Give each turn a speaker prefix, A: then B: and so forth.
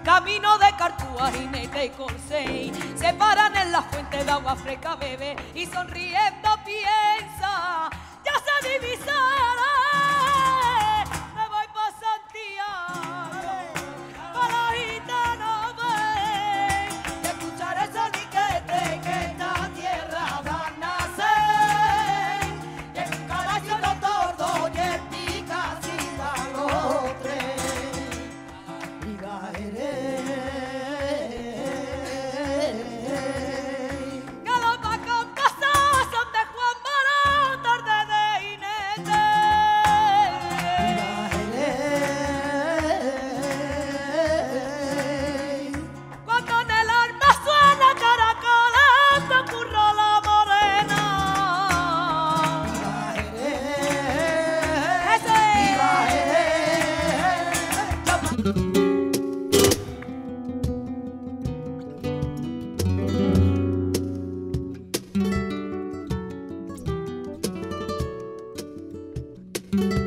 A: camino de Cartúa, jinete y Corsey, se paran en la fuente de agua fresca, bebe, y sonriendo piensa, ya se divisará, me voy pa' Santiago, para la gitana, ven, y escuchar el soniquete que esta tierra va a nacer, y en un caballo los tordos y en pica sin balotre. Galopa con casas son de Juan Barón, tarde de jinete. Cuando en el arma suena caracolando, curro la morena. Ese.